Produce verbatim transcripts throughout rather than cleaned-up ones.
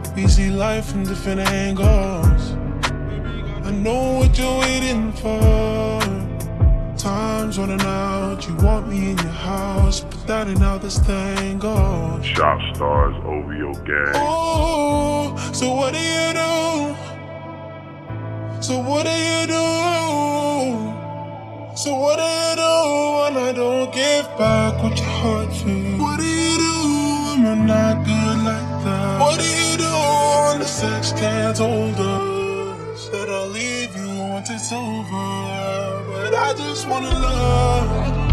We see life from different angles. I know what you're waiting for. Time's running out, you want me in your house, but that ain't how this thing goes. Shop stars, O V O gang. Oh, so what do you do? So what do you do? So what do you do when I don't give back what your heart feels? What do you do when we're not good like that? What do you do when the sex can't hold us? That I'll leave you once it's over. But I just wanna love.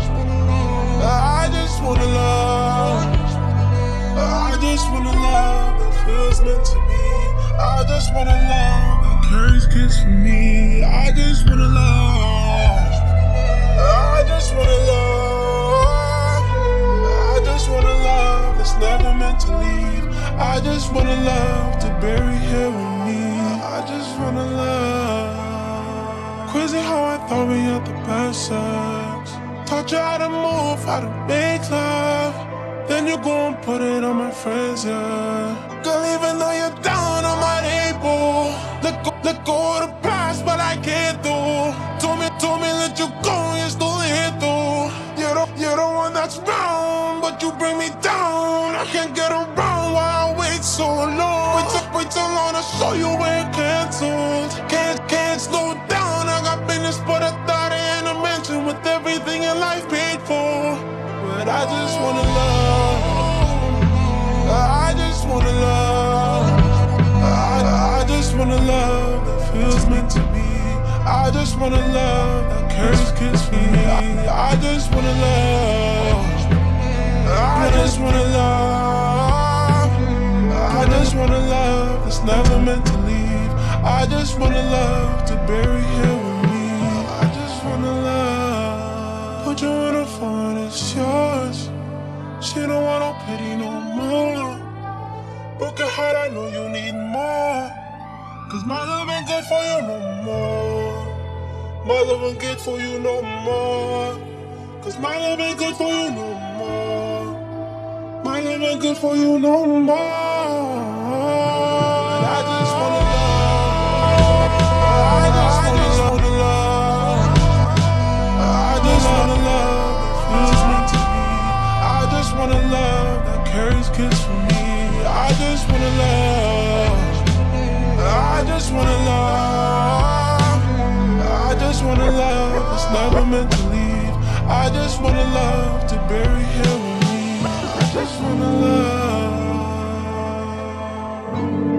I just wanna love. I just wanna love that feels meant to be. I just wanna love that carries kiss for me. I just wanna love. I just wanna love. I just wanna love that's never meant to leave. I just wanna love to bury here with me. I just wanna love. Crazy how I thought we had the best sex. Taught you how to move, how to make love. Then you go and put it on my friends, yeah. Girl, even though you're down, I'm not able. Let go, let go of the past, but I can't do. Told me, told me let you go, you're still here though. You're the, you're the one that's round, but you bring me down. I can't get around while I wait so long. Wait till, wait till long to show you where it canceled. Can't, can't slow down, I got business, but I thought I had a mention with everything in life paid for. But I just wanna love. I just wanna love. I, I just wanna love that feels meant to be. I just wanna love that carries kiss for me. I, I just wanna love. I just wanna love. I just wanna love that's never meant to leave. I just wanna love to bury here with me. I just wanna love. Put you on the phone, it's yours. She don't want no pity no more. Broken heart, I know you need more. Cause my love ain't good for you no more. My love ain't good for you no more. Cause my love ain't good for you no more. My love ain't good for you no more. I just wanna love. I just wanna love. I just wanna love that feels meant to be. I just wanna love that carries kiss for me. I just wanna love. I just wanna love. I just wanna love that's never meant to leave. I just wanna love to bury here with me. I just wanna love.